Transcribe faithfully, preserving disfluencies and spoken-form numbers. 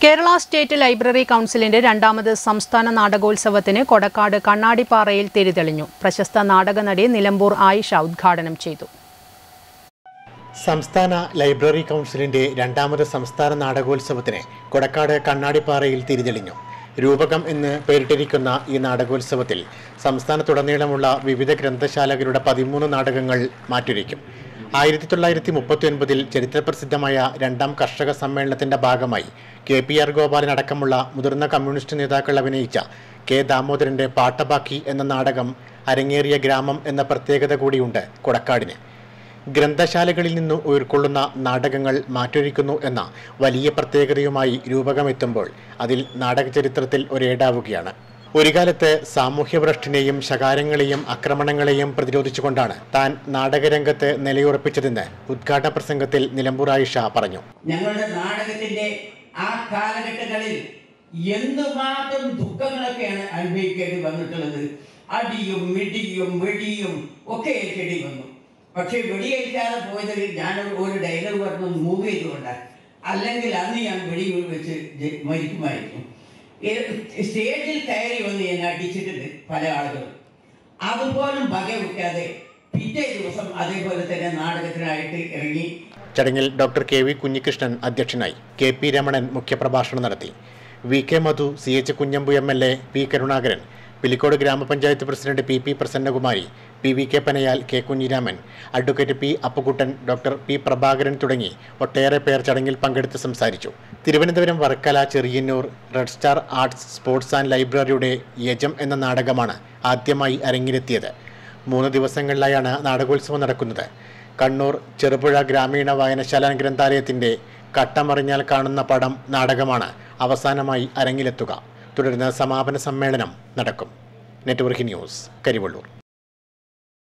Kerala state library കൗൺസിലിന്റെ രണ്ടാമത് സംസ്ഥാന നാടകോത്സവത്തിന് കൊടക്കാട് കണ്ണാടിപ്പാറയിൽ തിരിതെളിഞ്ഞു. പ്രശസ്ത നാടകനടി നിലമ്പൂർ ആയിഷ ഉദ്ഘാടനം ചെയ്തു. സംസ്ഥാന ലൈബ്രറി കൗൺസിലിന്റെ രണ്ടാമത് സംസ്ഥാന നാടകോത്സവത്തിന് കൊടക്കാട് കണ്ണാടിപ്പാറയിൽ തിരിതെളിഞ്ഞു. രൂപകം എന്ന് പേരിട്ടിരിക്കുന്ന ഈ നാടകോത്സവത്തിൽ സംസ്ഥാനത്തുടനീളമുള്ള വിവിധ ഗ്രന്ഥശാലകളുടെ പതിമൂന്ന് നാടകങ്ങൾ മാറ്റുരയ്ക്കും. ആയിരത്തി തൊള്ളായിരത്തി മുപ്പത്തി ഒൻപതിൽ ചരിത്രപ്രസിദ്ധമായ രണ്ടാം കർഷക സമ്മേളനത്തിന്റെ ഭാഗമായി കെ പി ആർ ഗോപാലൻ അടക്കമുള്ള മുതിർന്ന കമ്മ്യൂണിസ്റ്റ് നേതാക്കൾ അഭിനയിച്ച കെ ദാമോദരന്റെ പാട്ടബാക്കി എന്ന നാടകം അരങ്ങേറിയ ഗ്രാമം എന്ന പ്രത്യേകത കൂടിയുണ്ട് കൊടക്കാടിന്. ഗ്രന്ഥശാലകളിൽ നിന്ന് ഉയർക്കൊള്ളുന്ന നാടകങ്ങൾ മാറ്റൊരുക്കുന്നു എന്ന വലിയ പ്രത്യേകതയുമായി രൂപകമെത്തുമ്പോൾ അതിൽ നാടക ചരിത്രത്തിൽ ഒരേടാവുകയാണ്. ഒരു കാലത്ത് സാമൂഹ്യഭ്രഷ്ടിനെയും ശകാരങ്ങളെയും ആക്രമണങ്ങളെയും പ്രതിരോധിച്ചുകൊണ്ടാണ് താൻ നാടകരംഗത്ത് നിലയുറപ്പിച്ചതെന്ന് ഉദ്ഘാടന പ്രസംഗത്തിൽ നിലമ്പൂർ ആയിഷ പറഞ്ഞു. ഞങ്ങളുടെ നാടകത്തിന്റെ ആ കാലഘട്ടങ്ങളിൽ എന്തുമാത്രം ദുഃഖങ്ങളൊക്കെയാണ് അനുഭവിക്കേണ്ടി വന്നിട്ടുള്ളത്. അടിയും മിടിയും വെടിയും ഒക്കെ ഏൽക്കേണ്ടി വന്നു. പക്ഷെ വെടിയേൽക്കാതെ പോയതിൽ ഞാൻ ഒരു ഡയലോഗ് പറഞ്ഞു മൂവ് ചെയ്തുകൊണ്ടാണ്. അല്ലെങ്കിൽ അന്ന് ഞാൻ വെടി വെച്ച് മരിക്കുമായിരുന്നു. സ്റ്റേജിൽ കയറി വന്ന് എന്നെ അടിച്ചിട്ടുണ്ട് പല ആളുകളും. അതുപോലും വകവെക്കാതെ പിറ്റേ ദിവസം അതേപോലെ തന്നെ നാടകത്തിനായിട്ട് ഇറങ്ങി. ചടങ്ങിൽ ഡോക്ടർ കെ വി കുഞ്ഞികൃഷ്ണൻ അധ്യക്ഷനായി. കെ പി രമണൻ മുഖ്യപ്രഭാഷണം നടത്തി. V K Madhu, C H Kunhambu M L A, P Karunakaran, Pilicode ഗ്രാമപഞ്ചായത്ത് president P P Prasannakumari, P V K Panayal, K Kunhiraman, advocate P Appukuttan, doctor P Prabhakaran തുടങ്ങി ഒട്ടേറെ പേർ ചടങ്ങിൽ പങ്കെടുത്ത് സംസാരിച്ചു. Thiruvananthapuram Varkala Cheriyannur red star arts sports and ലൈബ്രറിയുടെ യജം എന്ന നാടകമാണ് ആദ്യമായി അരങ്ങിലെത്തിയത്. മൂന്ന് ദിവസങ്ങളിലായാണ് നാടകോത്സവം നടക്കുന്നത്. കണ്ണൂർ ചെറുപുഴ ഗ്രാമീണ വായനശാല ഗ്രന്ഥാലയത്തിന്റെ കട്ടമറിഞ്ഞാൽ കാണുന്ന പടം നാടകമാണ് അവസാനമായി അരങ്ങിലെത്തുക. തുടർന്ന് സമാപന സമ്മേളനം നടക്കും. Network news, Karivellur.